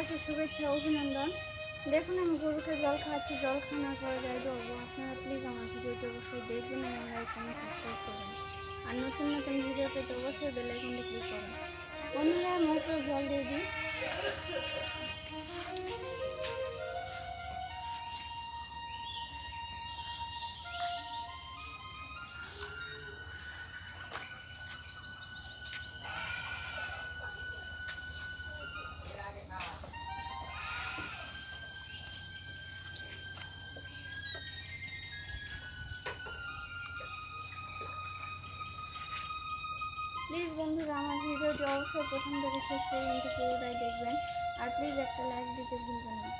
সবাইকে শুভেচ্ছা অভিনন্দন। দেখুন আমি গরুকে জল খাওয়াচ্ছি, জল খাওয়ানোর পরে যাই দেবো। আপনারা প্লিজ আমার ভিডিওটি অবশ্যই দেখবেন এবং লাইক কমেন্ট সাবস্ক্রাইব করবেন। আর নতুন নতুন ভিডিও পেতে অবশ্যই বেল আইকনটি ক্লিক করুন। বন্ধুরা মোটর জল দিয়ে দিই। প্লিজ বন্ধুরা আমার ভিডিওটি অবশ্যই প্রথম থেকে শেষ পর্যন্ত পুরোটাই দেখবেন। আর প্লিজ একটা লাইক দিতে ভুলবেন না।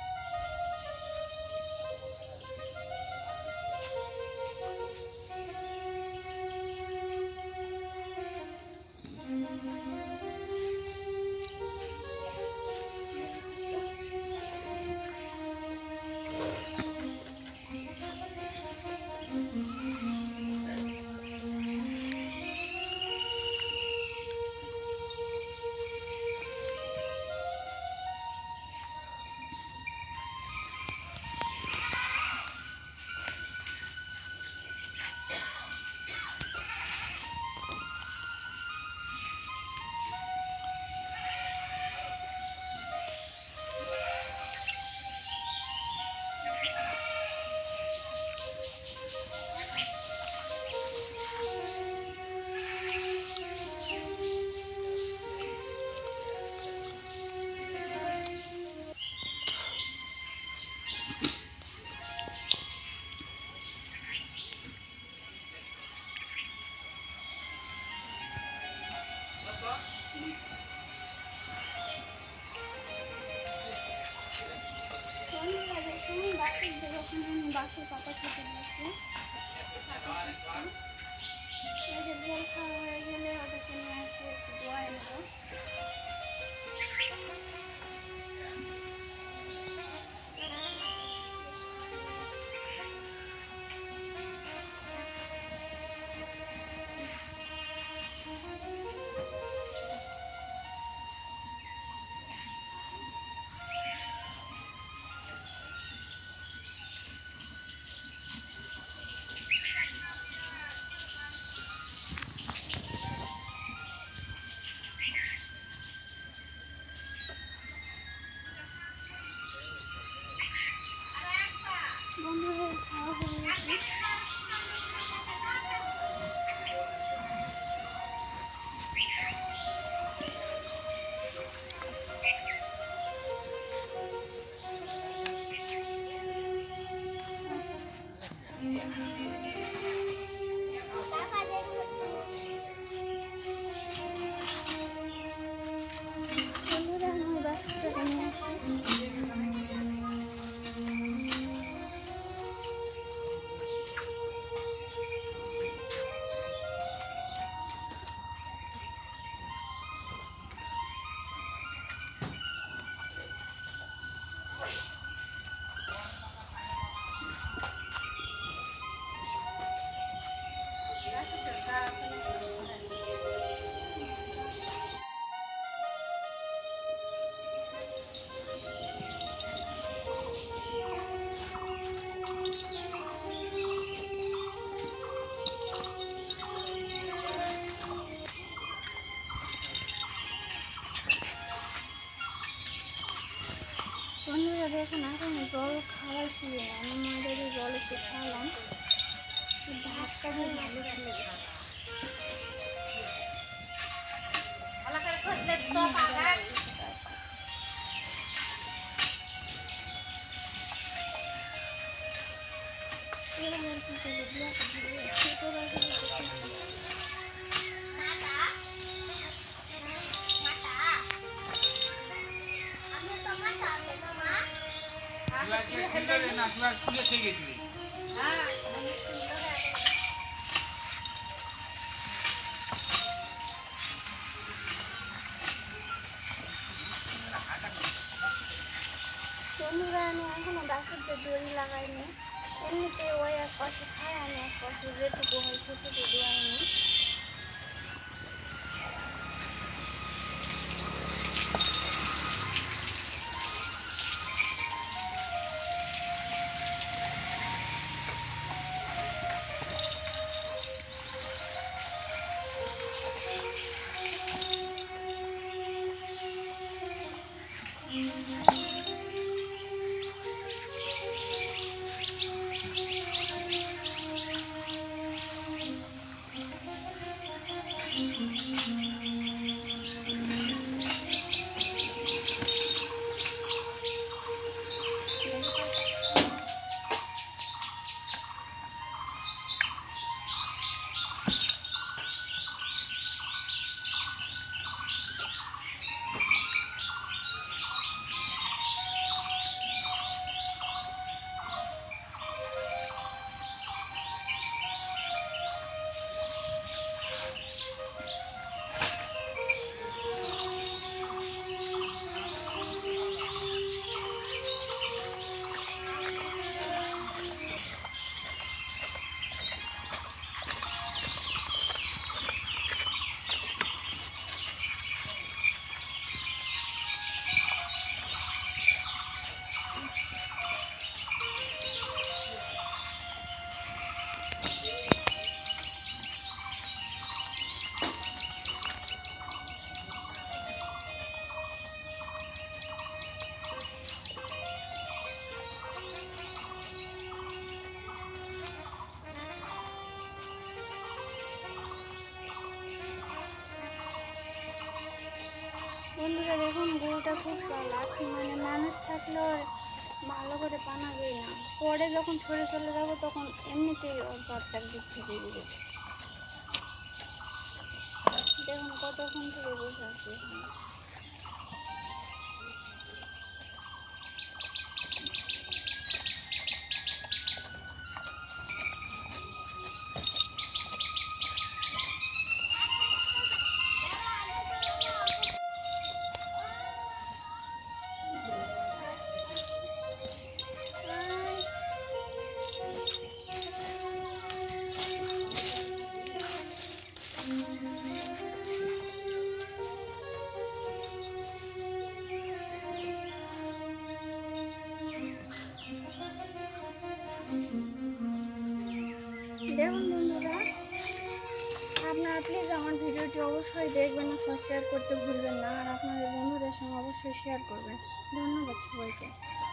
বাসের পাতা খেতে দিয়েছি। জল খাওয়া হয়ে গেলে ওদেরকে নিয়ে আসে একটু দোয়াই নেব। বন্ধুরা খাওয়া হয়ে গেছে। বন্ধুরা আমি বাসটা নিয়ে আসি। বন্ধুরা দেখুন এখন জল খাওয়াইছি, আমি মাঝে জল একটু খাওয়ালাম, ভাতটা বেশ ভালো খেলে বন্ধুরা আমি এখনো বাসুরতে দড়ি লাগাইনি, এমনিতে ওই এক পাশে খায়, আমি এক পাশে যেটুকু হয় সেটুকু দোয়াইনি। বন্ধুরা দেখুন গরুটা খুব চালাক, মানে মানুষ থাকলেও ভালো করে পানা যায় না, পরে যখন সরে চলে যাব তখন এমনিতেই ওর বাচ্চার দিক থেকে দিবে। দেখুন কতক্ষণ থেকে বসে আছে এখানে। দেখুন বন্ধুরা, আপনারা প্লিজ আমার ভিডিওটি অবশ্যই দেখবেন না, সাবস্ক্রাইব করতে ভুলবেন না, আর আপনাদের বন্ধুদের সঙ্গে অবশ্যই শেয়ার করবেন। ধন্যবাদ সবাইকে।